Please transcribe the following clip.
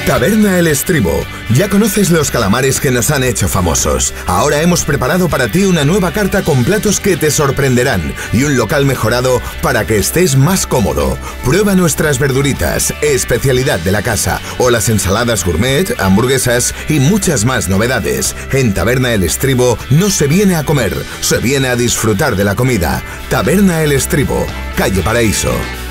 Taberna El Estribo. Ya conoces los calamares que nos han hecho famosos. Ahora hemos preparado para ti una nueva carta con platos que te sorprenderán y un local mejorado para que estés más cómodo. Prueba nuestras verduritas, especialidad de la casa, o las ensaladas gourmet, hamburguesas y muchas más novedades. En Taberna El Estribo no se viene a comer, se viene a disfrutar de la comida. Taberna El Estribo, calle Paraíso.